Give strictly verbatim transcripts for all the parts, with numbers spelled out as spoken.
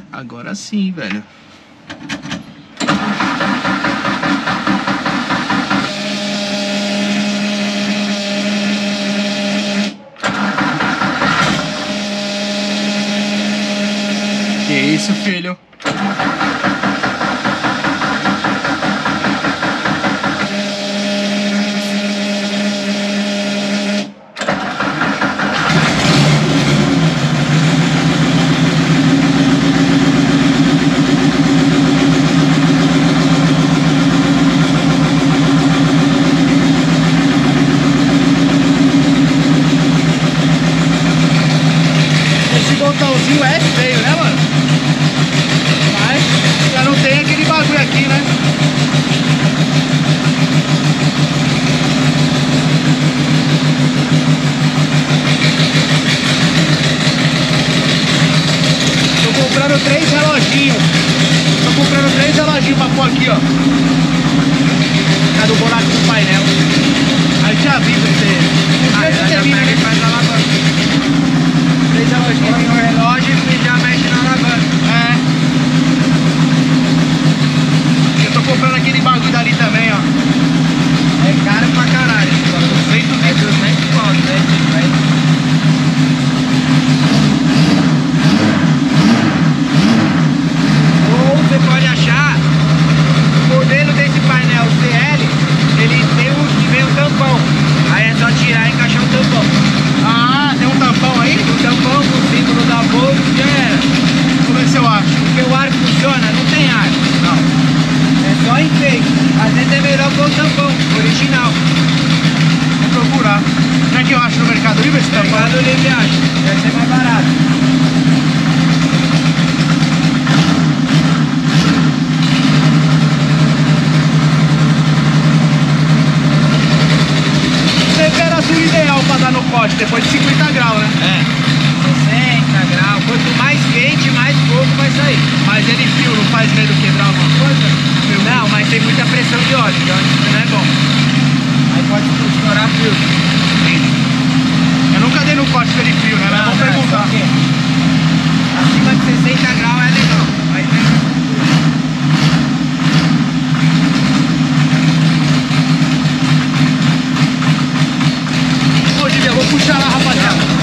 Agora sim, velho. Que isso, filho? Botãozinho é feio, né, mano? Mas já não tem aquele bagulho aqui, né? Tô comprando três reloginhos. Tô comprando três reloginhos pra pôr aqui, ó. Tá do buraco do painel. Aí te avisa você. Ah, já termina, ele faz a alavanca. Três reloginhos. Põe o relógio e já mexe na alavanca. É. Eu tô comprando aquele bagulho dali também, ó. É caro pra caralho. É duzentos pontos, né? Ou você pode achar o modelo desse painel C L, ele tem um que vem um tampão. Aí é só tirar e encaixar o tampão. Ah, tem um tampão aí? O tampão com o símbolo da Volvo já era. Vamos ver se eu acho. Porque o ar funciona, não tem ar. Não. É só enfeite. Às vezes é melhor pôr o tampão original. Vou procurar. Será que eu acho no Mercado Livre esse tampão? Mercado Livre acho. Deve ser mais barato. Temperatura ideal pra dar no pote, depois de cinquenta graus, né? É. sessenta graus. Quanto mais quente, mais pouco vai sair. Mas ele frio, não faz medo quebrar alguma coisa? Frio. Não, mas tem muita pressão de óleo, que óleo não é bom. Aí pode estourar frio. Eu nunca dei no pote dele frio, né? Mas vou perguntar. Acima de sessenta graus é legal. Aí tem... Ô, Julia, eu vou puxar lá, rapaziada.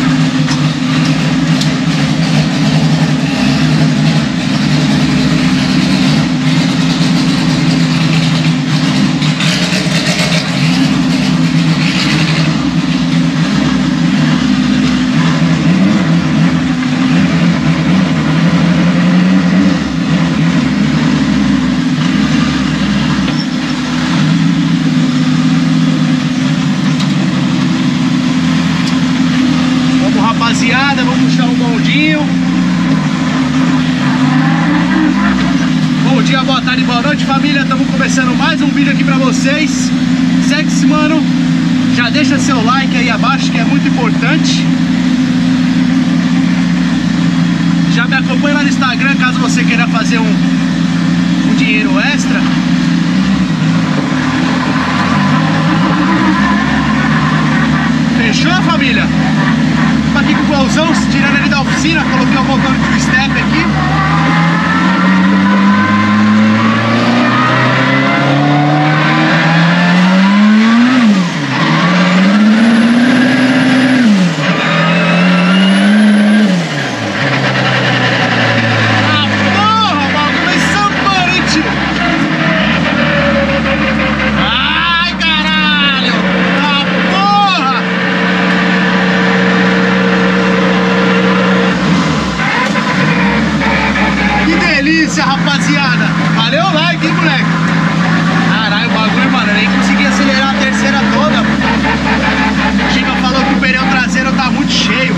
Rapaziada, vamos puxar um bondinho. Bom dia, boa tarde, boa noite, família. Estamos começando mais um vídeo aqui pra vocês. Segue-se, mano. Já deixa seu like aí abaixo, que é muito importante. Já me acompanha lá no Instagram, caso você queira fazer um, um dinheiro extra. Fechou, família? Tô aqui com o Golzão, tirando ele da oficina, coloquei o botão de two step aqui. Rapaziada, valeu o like, hein, moleque? Caralho, o bagulho, mano, eu nem consegui acelerar a terceira toda. O Giga falou que o pneu traseiro tá muito cheio.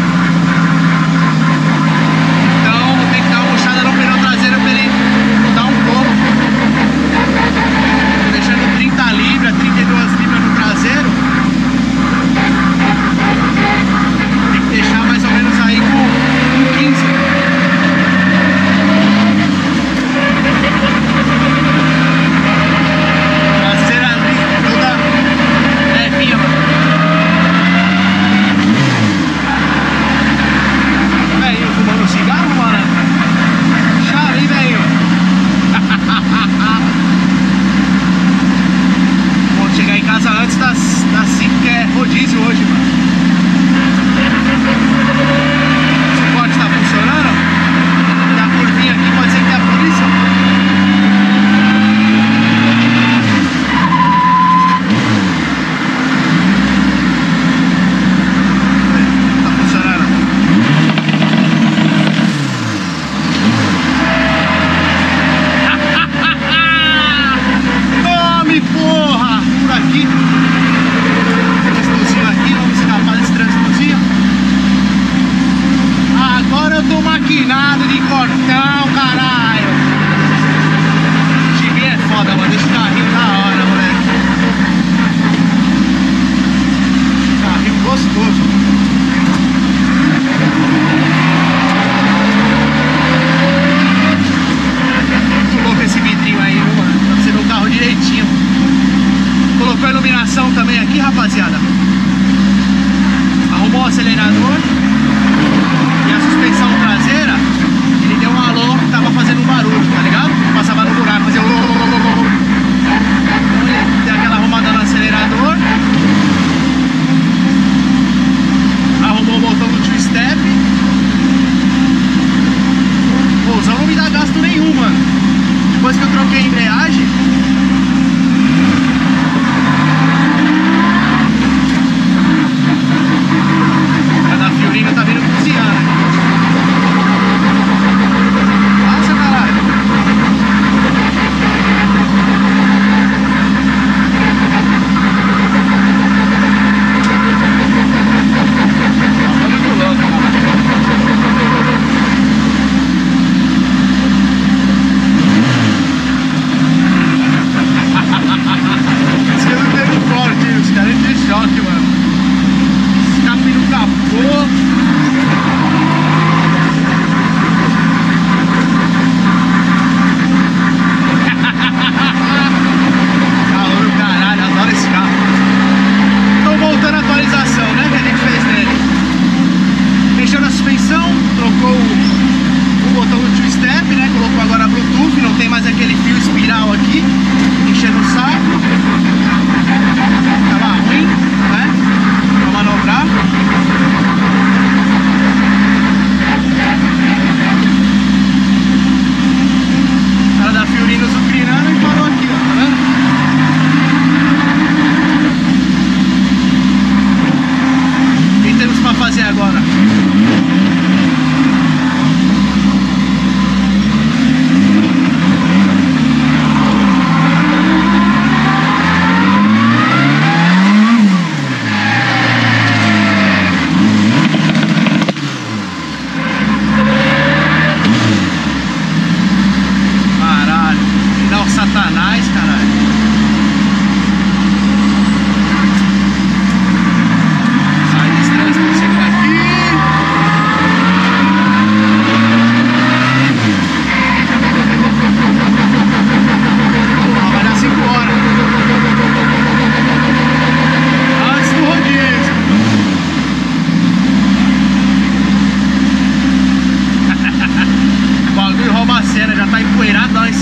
Então vou ter que dar uma puxada no pneu traseiro pra ele mudar um pouco. Tô deixando trinta libras, trinta e duas libras no traseiro. Tem que deixar mais ou menos aí com, com quinze.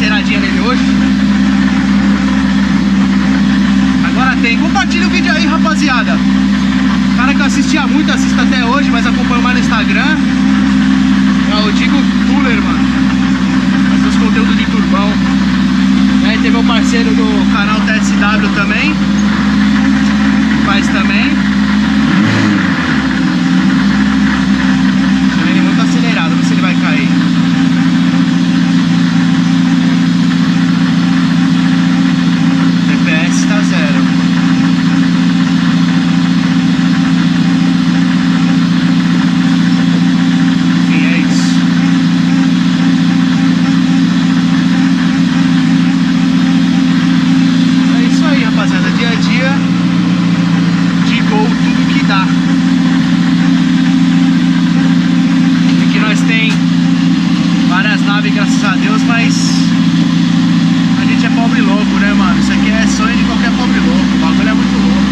aceleradinha nele hoje. Agora tem. Compartilha o vídeo aí, rapaziada. Cara que eu assistia muito, assisto até hoje, mas acompanho mais no Instagram. É o Digo Tuller, mano. Faz os conteúdos de turbão. E aí tem meu parceiro do canal T S W também. Faz também. Deixa ele muito acelerado, ver se ele vai cair. D P S tá zero. Graças a Deus, mas a gente é pobre louco, né, mano? Isso aqui é sonho de qualquer pobre louco. O bagulho é muito louco.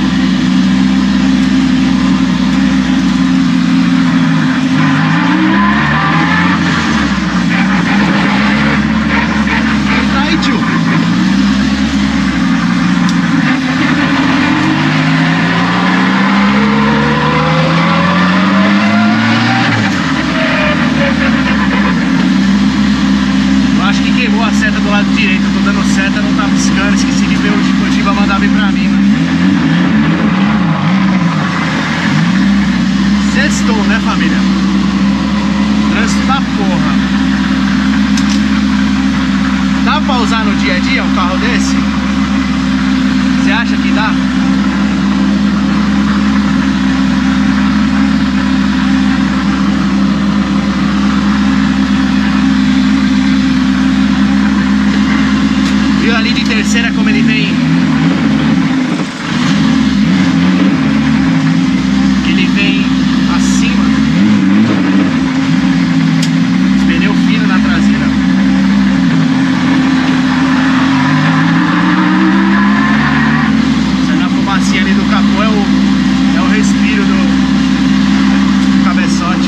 Tá aí, tio. Queimou a seta do lado direito, eu tô dando seta, não tá piscando, esqueci de ver o Giba mandar vir pra mim, mano. Sextou, né, família? Trânsito da porra. Dá pra usar no dia a dia um carro desse? Você acha que dá? Viu ali de terceira como ele vem? Ele vem acima. Pneu fino na traseira. Sai na fumacinha ali do capô, é o, é o respiro do, do cabeçote.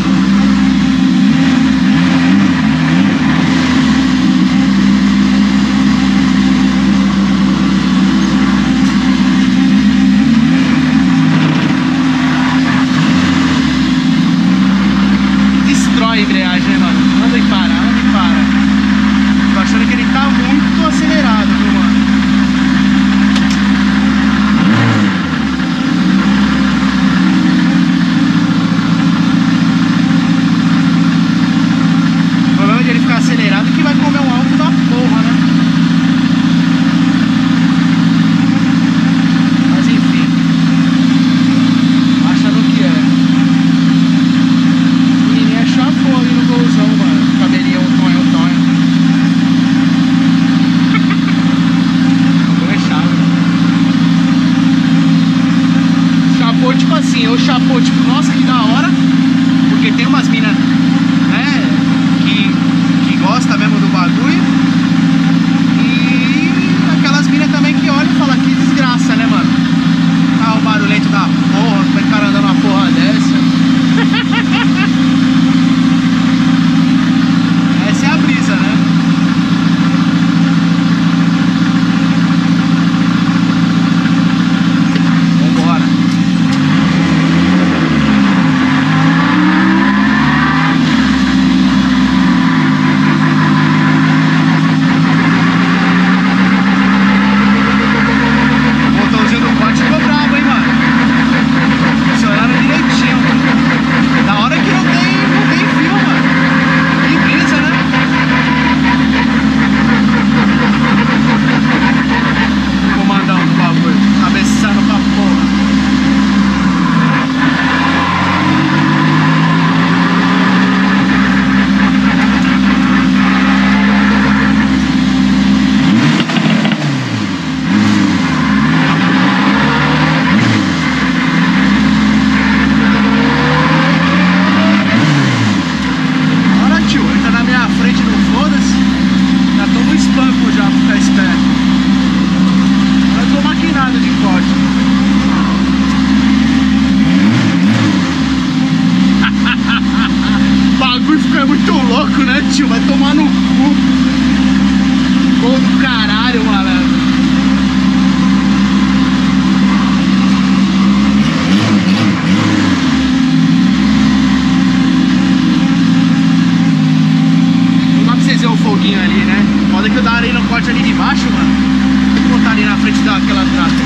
foguinho ali, né? Foda que eu darei no corte ali de baixo, mano. Vou botar ali na frente daquela trata.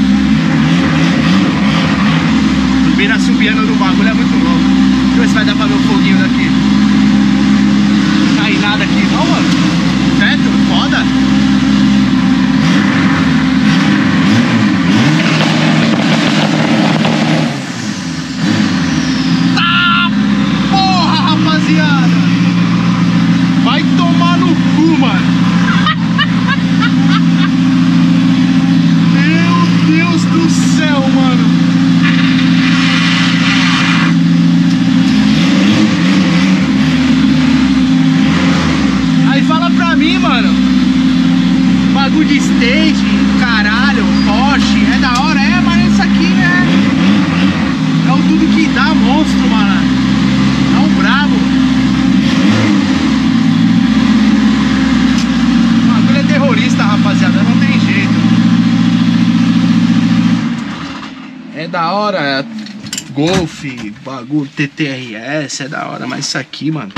Subir na subiana do bagulho é muito louco. Deixa eu ver se vai dar pra ver o foguinho daqui. Não cai nada aqui não, mano. Teto, foda. Tá, porra, rapaziada. Vai tomar no cu, mano. Meu Deus do céu, mano. Mano, bagulho de stage, caralho, Porsche, é da hora, é, mas isso aqui é é o tudo que dá monstro, mano. É um brabo. O bagulho é terrorista, rapaziada, não tem jeito. É da hora, Golf, bagulho T T R S, é da hora, mas isso aqui, mano,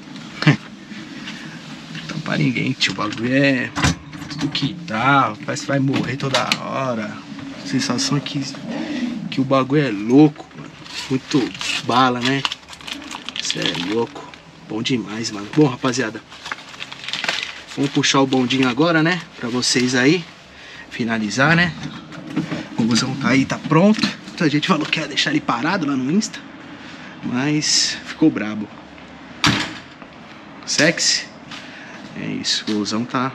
pra ninguém, tio. O bagulho é tudo que dá, parece que vai morrer toda hora. A sensação é que, que o bagulho é louco, mano. Muito bala, né? Isso é louco. Bom demais, mano. Bom, rapaziada, vamos puxar o bondinho agora, né? Pra vocês aí finalizar, né? O busão tá aí, tá pronto. Muita gente falou que ia deixar ele parado lá no Insta, mas ficou brabo. Sexy. É isso, o golzão tá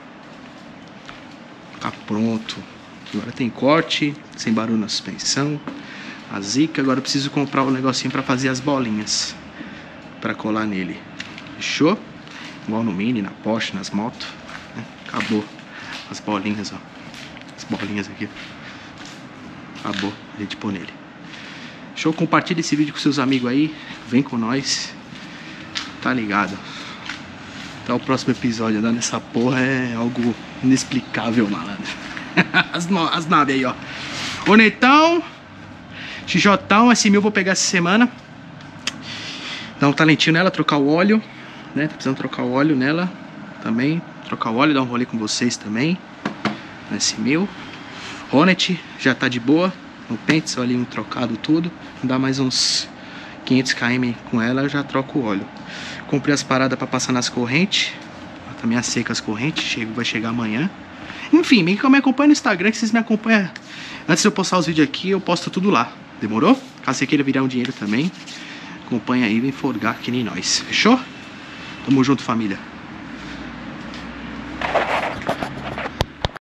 Tá pronto. Agora tem corte, sem barulho na suspensão, a zica. Agora eu preciso comprar o um negocinho pra fazer as bolinhas pra colar nele. Fechou? Igual no Mini, na Porsche, nas motos, né? Acabou as bolinhas, ó. As bolinhas aqui. Acabou a gente pôr nele. Show? Compartilha esse vídeo com seus amigos aí. Vem com nós. Tá ligado? Até o próximo episódio. Andar nessa porra é algo inexplicável, malandro. As, no... As naves aí, ó. Bonetão. X J, S mil vou pegar essa semana. Dar um talentinho nela, trocar o óleo, né? Tá precisando trocar o óleo nela também. Trocar o óleo, dar um rolê com vocês também. S mil. Hornet já tá de boa. No pente, só ali um trocado tudo. Dá mais uns quinhentos quilômetros com ela, eu já troco o óleo. Comprei as paradas pra passar nas correntes. Também as secas correntes. Chego, vai chegar amanhã. Enfim, me acompanha no Instagram, que vocês me acompanham. Antes de eu postar os vídeos aqui, eu posto tudo lá. Demorou? Caso você queira virar um dinheiro também, acompanha aí, vem forgar que nem nós. Fechou? Tamo junto, família.